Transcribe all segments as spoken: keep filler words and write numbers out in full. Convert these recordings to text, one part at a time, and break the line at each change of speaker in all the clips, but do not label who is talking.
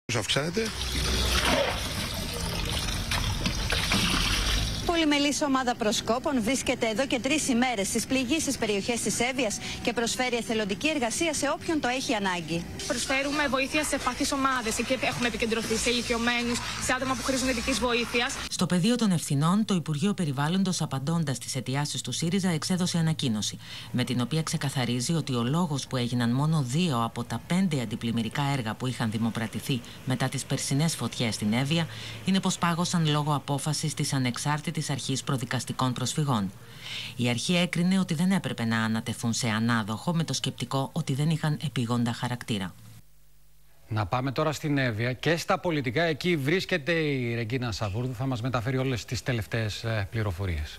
Αυξάνεται.
Πολυμελής ομάδα προσκόπων βρίσκεται εδώ και τρεις ημέρες στις πληγείσες περιοχές της Εύβοιας και προσφέρει εθελοντική εργασία σε όποιον το έχει ανάγκη.
Προσφέρουμε βοήθεια σε ευπαθείς ομάδες και έχουμε επικεντρωθεί σε ηλικιωμένους, σε άτομα που χρήζουν ειδικής βοήθειας.
Στο πεδίο των ευθυνών, το Υπουργείο Περιβάλλοντος, απαντώντας στις αιτιάσεις του ΣΥΡΙΖΑ, εξέδωσε ανακοίνωση, με την οποία ξεκαθαρίζει ότι ο λόγος που έγιναν μόνο δύο από τα πέντε αντιπλημμυρικά έργα που είχαν δημοπρατηθεί μετά τις περσινές φωτιές στην Εύβοια είναι πως πάγωσαν λόγω απόφασης της ανεξάρτητης Αρχής Προδικαστικών Προσφυγών. Η αρχή έκρινε ότι δεν έπρεπε να ανατεθούν σε ανάδοχο με το σκεπτικό ότι δεν είχαν επίγοντα χαρακτήρα.
Να πάμε τώρα στην Εύβοια και στα πολιτικά. Εκεί βρίσκεται η Ρεγκίνα Σαβούρδου. Θα μας μεταφέρει όλες τις τελευταίες πληροφορίες.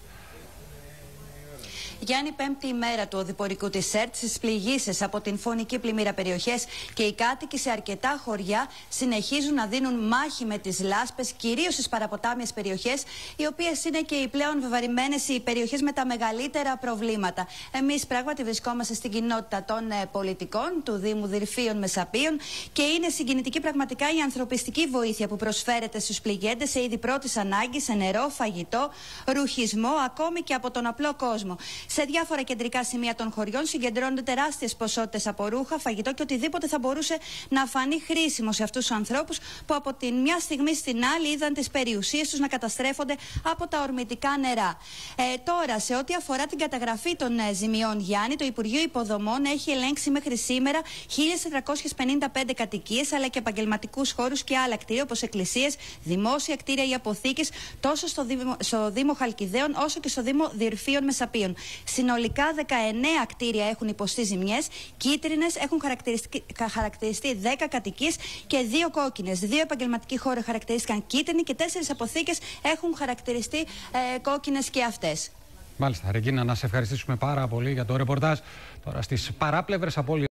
Γιάννη, πέμπτη ημέρα του οδηπορικού της ΕΡΤ στις πληγείσες από την φωνική πλημμύρα περιοχές και οι κάτοικοι σε αρκετά χωριά συνεχίζουν να δίνουν μάχη με τις λάσπες, κυρίως στις παραποτάμιες περιοχές, οι οποίες είναι και οι πλέον βεβαρημένες οι περιοχές με τα μεγαλύτερα προβλήματα. Εμείς πράγματι βρισκόμαστε στην κοινότητα των ε, πολιτικών του Δήμου Δυρφίων Μεσαπίων και είναι συγκινητική πραγματικά η ανθρωπιστική βοήθεια που προσφέρεται στους πληγέντες σε είδη πρώτης ανάγκης, σε νερό, φαγητό, ρουχισμό, ακόμη και από τον απλό κόσμο. Σε διάφορα κεντρικά σημεία των χωριών συγκεντρώνονται τεράστιες ποσότητες από ρούχα, φαγητό και οτιδήποτε θα μπορούσε να φανεί χρήσιμο σε αυτούς τους ανθρώπους που από τη μια στιγμή στην άλλη είδαν τις περιουσίες τους να καταστρέφονται από τα ορμητικά νερά. Ε, τώρα, σε ό,τι αφορά την καταγραφή των ε, ζημιών, Γιάννη, το Υπουργείο Υποδομών έχει ελέγξει μέχρι σήμερα χίλιες τετρακόσιες πενήντα πέντε κατοικίες αλλά και επαγγελματικούς χώρους και άλλα κτίρια όπως εκκλησίες, δημόσια κτίρια ή αποθήκες τόσο στο Δήμο, στο Δήμο Χαλκιδαίων όσο και στο Δήμο Δυρφίων Μεσαπίων. Συνολικά δεκαεννέα κτίρια έχουν υποστεί ζημιές, κίτρινες έχουν χαρακτηριστεί δέκα κατοικίες και δύο κόκκινες. Δύο επαγγελματικοί χώροι χαρακτηρίστηκαν κίτρινοι και τέσσερις αποθήκες έχουν χαρακτηριστεί ε, κόκκινες και αυτές.
Μάλιστα, Ρεγκίνα, να σε ευχαριστήσουμε πάρα πολύ για το ρεπορτάζ. Τώρα στις παράπλευρες απώλειες.